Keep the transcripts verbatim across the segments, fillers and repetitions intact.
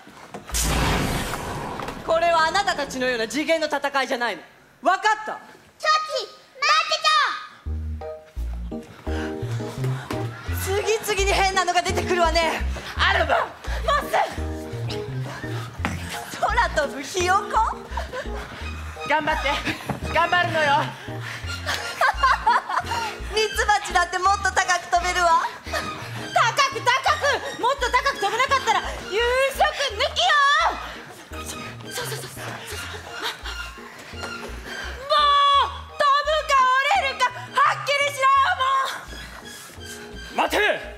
これはあなたたちのような次元の戦いじゃないの。分かった？ チョッチ、待ってちょ。 次々に変なのが出てくるわね。アルバ、モス、空飛ぶひよこ。 頑張って頑張るのよ。 ミツバチだってもっと高く飛べるわ。 高く高く、もっと高く飛べなかったら夕食抜きよ。そうそうそうそう。もう飛ぶか折れるかはっきりしろよ。もう待て。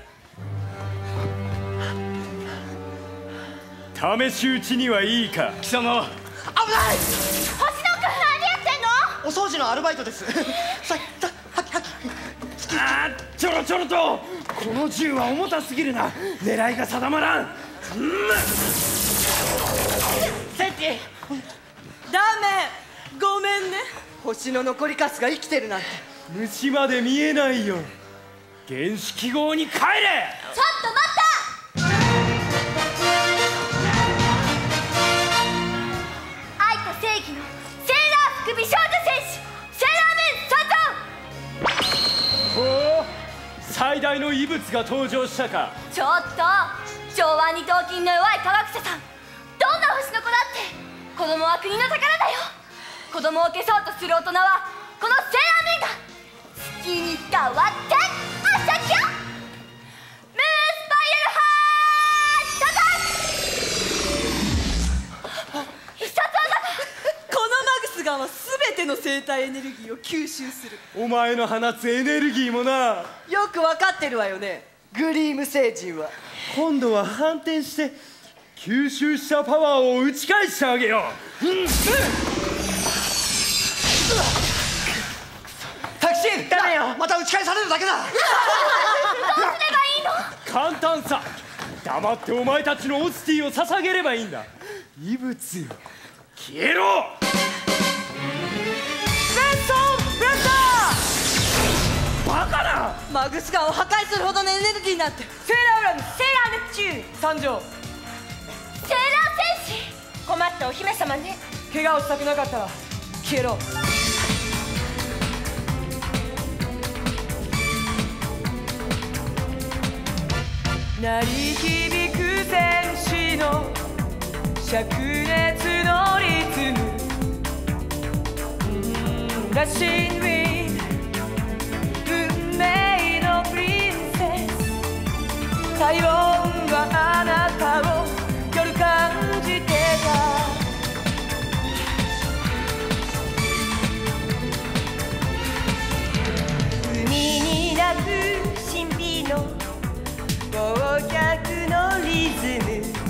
試し撃ちにはいいか。 貴様、 星野くん、何やってんの？ お掃除のアルバイトです。ささはっはっあー、ちょろちょろと。この銃は重たすぎるな。狙いが定まらん。うん、 センティ。 ダメ、ごめんね。星の残りカスが生きてるなんて。 虫まで見えないよ。原子記号に帰れ。 ちょっと待った。愛と正義のセーラー服美少女戦士セーラームーン参上。 おお、最大の異物が登場したか。 ちょっと、昭和二頭筋の弱い科学者さん、どんな星の子だって子供は国の宝だよ。子供を消そうとする大人はこのセーラームーンだ。好きに変わってあしゃきゃムースパイラルハーッ必殺技だ。 このマグスガンは全ての生体エネルギーを吸収する。 お前の放つエネルギーもな。 よく分かってるわよね、グリーム星人は。 今度は反転して吸収したパワーを打ち返してあげよう。うん、うん、 タクシー、ダメよ。また打ち返されるだけだ。 どうすればいいの？ 簡単さ。黙ってお前たちのオスティを捧げればいいんだ。異物よ、消えろ。バカな。 マグスガンを破壊するほどのエネルギーなんて。 セーラーウラム、セーラーネプチューン参上。 セーラー戦士、 困ったお姫様ね。 怪我をしたくなかったら消えろ。鳴り響く戦士の灼熱のリズム、ラシンウィン、運命のプリンセス。体温はあなたを夜感じてた。海に鳴く神秘の忘却のリズム、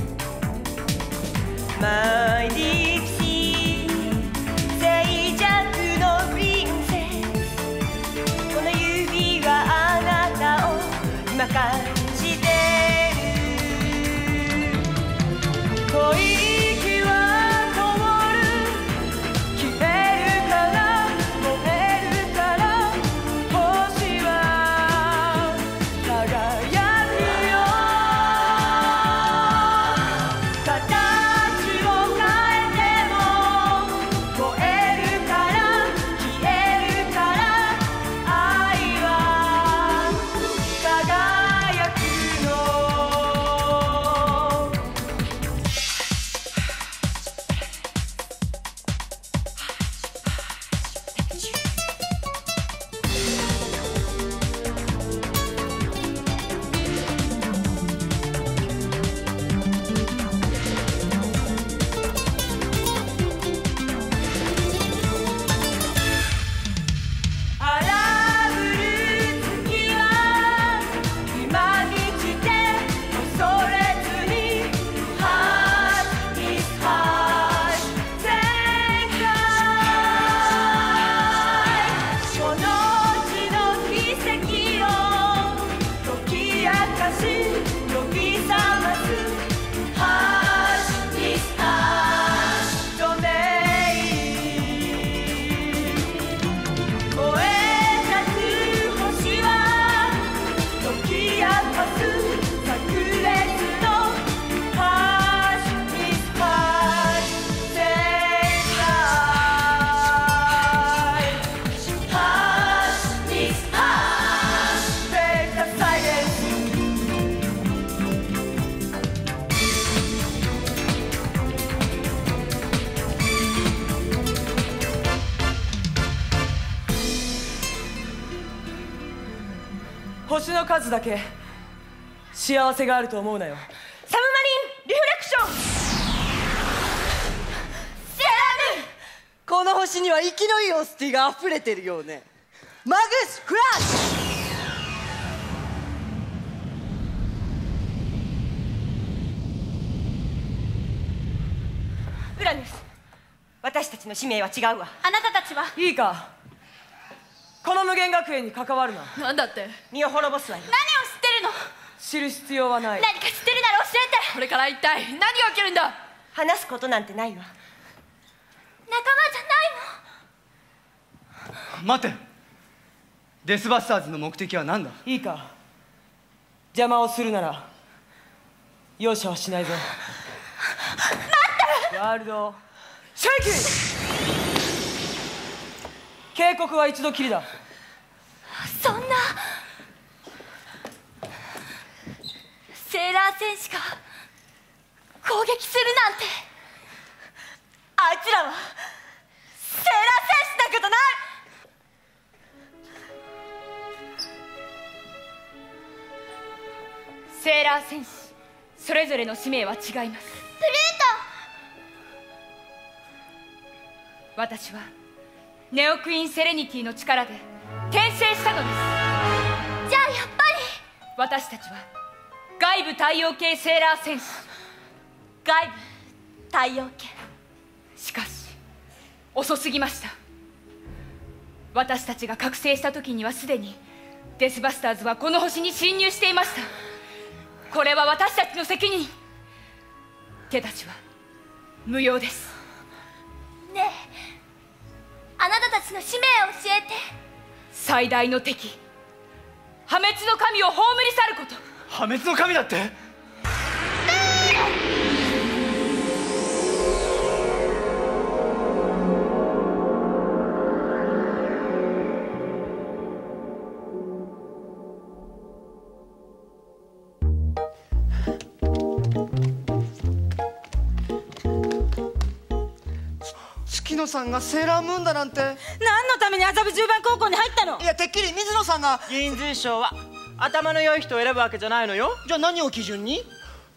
マイディプシー静寂のプリンセス。この指はあなたを今感じてる。 星の数だけ幸せがあると思うなよ。 サムマリンリフレクション。 セーラームーン。 この星には生きのいいオスティが溢れてるよね。マグスフラッシュ。 ウラヌス、私たちの使命は違うわ。 あなたたちはいいか、この無限学園に関わるな。 なんだって？ 身を滅ぼすわよ。 何を知ってるの？ 知る必要はない。 何か知ってるなら教えて。これから一体何が起きるんだ？ 話すことなんてないわ。 仲間じゃないの？ 待て。デスバスターズの目的は何だ？ いいか、邪魔をするなら容赦はしないぞ。待って！ワールドシェイキー。警告は一度きりだ。 そんな。セーラー戦士が攻撃するなんて。 あいつらはセーラー戦士なんかじゃない。 セーラー戦士それぞれの使命は違います。プルート。私はネオクイーンセレニティの力で転生したのです。じゃあやっぱり私たちは外部太陽系セーラー戦士。 外部太陽系。 しかし遅すぎました。私たちが覚醒した時にはすでにデスバスターズはこの星に侵入していました。これは私たちの責任。手たちは無用です。 ねえ、あなたたちの使命を教えて。 最大の敵破滅の神を葬り去ること。 破滅の神だって？ 月野さんがセーラームーンだなんて。 何のために麻布十番高校に入ったの？ いや、てっきり水野さんが。 議員随賞は頭の良い人を選ぶわけじゃないのよ。 じゃあ何を基準に？ 元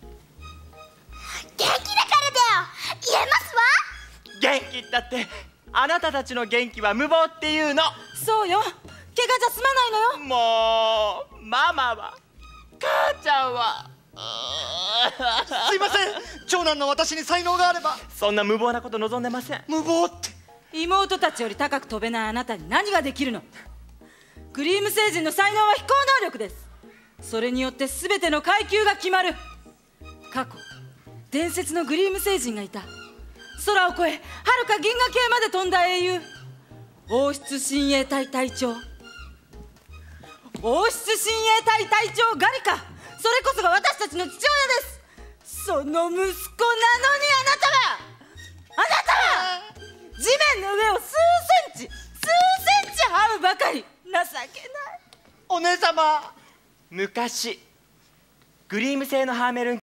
気だからだよ。言えますわ。 元気ったって、あなたたちの元気は無謀っていうの。 そうよ、怪我じゃ済まないのよ。 もうママは、母ちゃんはすいません、長男の私に才能があれば。 そんな無謀なこと望んでません。 無謀って。 妹たちより高く飛べないあなたに何ができるの？グリーム星人の才能は飛行能力です。それによって全ての階級が決まる。過去伝説のグリーム星人がいた。空を越え遥か銀河系まで飛んだ英雄、王室親衛隊隊長。王室親衛隊隊長ガリカ、それこそが私たちの父親です。その息子なのにあなたはあなたは地面の上を数センチ数センチ這うばかり。情けない。 お姉様。 昔グリーム製のハーメルン